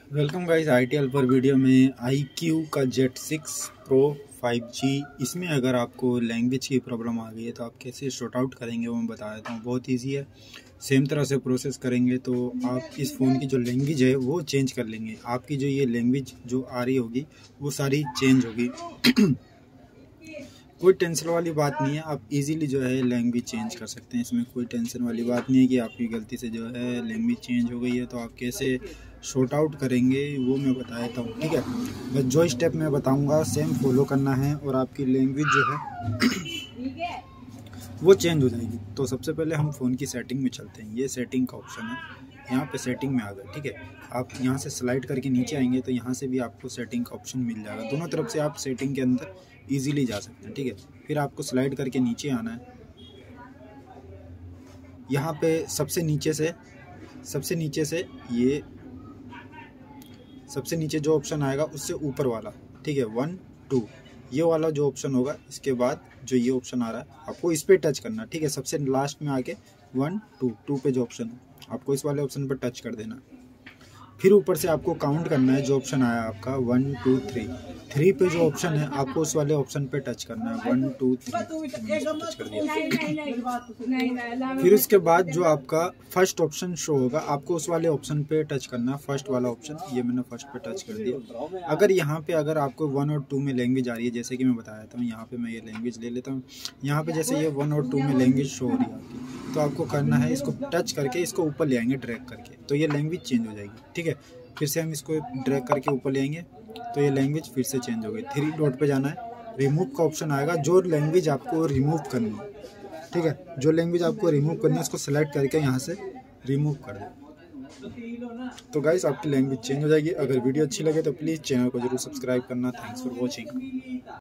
Welcome guys ITL पर video में iQOO का Z6 Pro 5G। इसमें अगर आपको लैंग्वेज की प्रॉब्लम आ गई है तो आप कैसे शॉर्ट आउट करेंगे वो मैं बता देता हूँ। बहुत इजी है, सेम तरह से प्रोसेस करेंगे तो आप इस फ़ोन की जो लैंग्वेज है वो चेंज कर लेंगे। आपकी जो ये लैंग्वेज जो आ रही होगी वो सारी चेंज होगी। कोई टेंशन वाली बात नहीं है, आप इजीली जो है लैंग्वेज चेंज कर सकते हैं। इसमें कोई टेंशन वाली बात नहीं है कि आपकी गलती से जो है लैंग्वेज चेंज हो गई है। तो आप कैसे शॉर्ट आउट करेंगे वो मैं बता देता हूँ, ठीक है। बस जो स्टेप मैं बताऊँगा सेम फॉलो करना है और आपकी लैंग्वेज जो है वो चेंज हो जाएगी। तो सबसे पहले हम फ़ोन की सेटिंग में चलते हैं। ये सेटिंग का ऑप्शन है, यहाँ पे सेटिंग में आ गए, ठीक है। आप यहाँ से स्लाइड करके नीचे आएंगे तो यहाँ से भी आपको सेटिंग का ऑप्शन मिल जाएगा। दोनों तरफ से आप सेटिंग के अंदर इजीली जा सकते हैं, ठीक है। फिर आपको स्लाइड करके नीचे आना है। यहाँ पे सबसे नीचे से ये सबसे नीचे जो ऑप्शन आएगा उससे ऊपर वाला, ठीक है, 1 2 ये वाला जो ऑप्शन होगा, इसके बाद जो ये ऑप्शन आ रहा है आपको इस पे टच करना, ठीक है। सबसे लास्ट में आके 1 2 पे जो ऑप्शन है आपको इस वाले ऑप्शन पर टच कर देना। फिर ऊपर से आपको काउंट करना है, जो ऑप्शन आया आपका 1 2 3 पे जो ऑप्शन है आपको उस वाले ऑप्शन पे टच करना है। 1 2 3 टच कर दिया। फिर उसके बाद जो आपका फर्स्ट ऑप्शन शो होगा आपको उस वाले ऑप्शन पे टच करना है, फर्स्ट वाला ऑप्शन। ये मैंने फर्स्ट पे टच कर दिया। अगर यहाँ पे अगर आपको 1 और 2 में लैंग्वेज आ रही है, जैसे कि मैं बताया था, यहाँ पे मैं ये लैंग्वेज ले लेता हूँ। यहाँ पे जैसे ये 1 और 2 में लैंग्वेज शो हो रही है आपकी, तो आपको करना है इसको टच करके इसको ऊपर ले आएंगे ड्रैग करके, तो ये लैंग्वेज चेंज हो जाएगी, ठीक है। फिर से हम इसको ड्रैग करके ऊपर ले आएंगे तो ये लैंग्वेज फिर से चेंज हो गई। 3 डॉट पे जाना है, रिमूव का ऑप्शन आएगा। जो लैंग्वेज आपको रिमूव करनी है, ठीक है, जो लैंग्वेज आपको रिमूव करनी है उसको सेलेक्ट करके यहाँ से रिमूव कर दो। तो गाइस आपकी लैंग्वेज चेंज हो जाएगी। अगर वीडियो अच्छी लगे तो प्लीज़ चैनल को जरूर सब्सक्राइब करना। Thanks for watching.